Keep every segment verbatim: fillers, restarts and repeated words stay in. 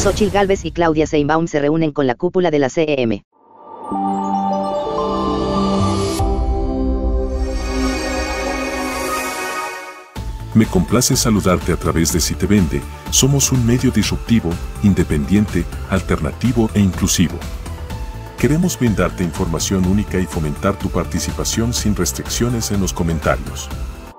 Xóchitl Gálvez y Claudia Sheinbaum se reúnen con la cúpula de la C E M. Me complace saludarte a través de Si Te Vende. Somos un medio disruptivo, independiente, alternativo e inclusivo. Queremos brindarte información única y fomentar tu participación sin restricciones en los comentarios.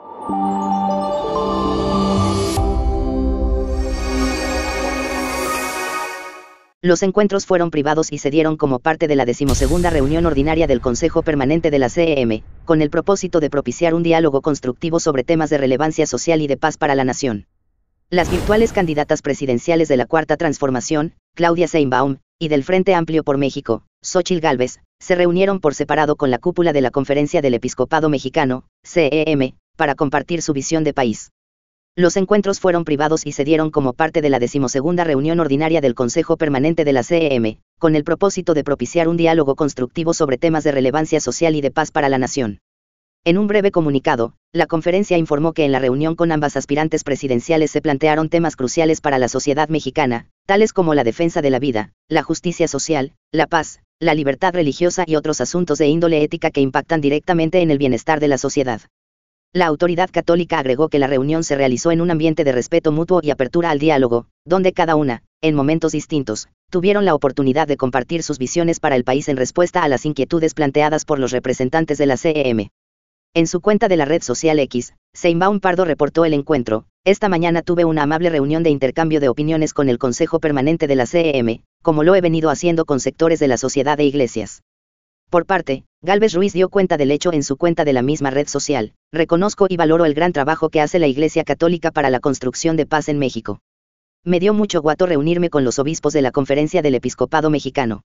Los encuentros fueron privados y se dieron como parte de la decimosegunda reunión ordinaria del Consejo Permanente de la C E M, con el propósito de propiciar un diálogo constructivo sobre temas de relevancia social y de paz para la nación. Las virtuales candidatas presidenciales de la Cuarta Transformación, Claudia Sheinbaum, y del Frente Amplio por México, Xóchitl Gálvez, se reunieron por separado con la cúpula de la Conferencia del Episcopado Mexicano, C E M, para compartir su visión de país. Los encuentros fueron privados y se dieron como parte de la decimosegunda reunión ordinaria del Consejo Permanente de la C E M, con el propósito de propiciar un diálogo constructivo sobre temas de relevancia social y de paz para la nación. En un breve comunicado, la conferencia informó que en la reunión con ambas aspirantes presidenciales se plantearon temas cruciales para la sociedad mexicana, tales como la defensa de la vida, la justicia social, la paz, la libertad religiosa y otros asuntos de índole ética que impactan directamente en el bienestar de la sociedad. La autoridad católica agregó que la reunión se realizó en un ambiente de respeto mutuo y apertura al diálogo, donde cada una, en momentos distintos, tuvieron la oportunidad de compartir sus visiones para el país en respuesta a las inquietudes planteadas por los representantes de la C E M. En su cuenta de la red social X, Sheinbaum Pardo reportó el encuentro: esta mañana tuve una amable reunión de intercambio de opiniones con el Consejo Permanente de la C E M, como lo he venido haciendo con sectores de la sociedad e iglesias. Por parte, Gálvez Ruiz dio cuenta del hecho en su cuenta de la misma red social: reconozco y valoro el gran trabajo que hace la Iglesia Católica para la construcción de paz en México. Me dio mucho gusto reunirme con los obispos de la Conferencia del Episcopado Mexicano.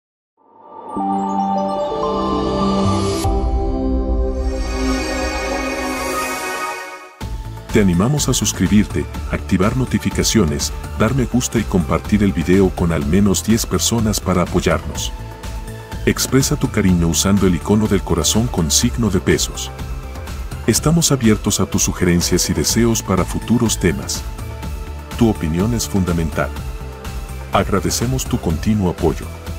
Te animamos a suscribirte, activar notificaciones, dar me gusta y compartir el video con al menos diez personas para apoyarnos. Expresa tu cariño usando el icono del corazón con signo de pesos. Estamos abiertos a tus sugerencias y deseos para futuros temas. Tu opinión es fundamental. Agradecemos tu continuo apoyo.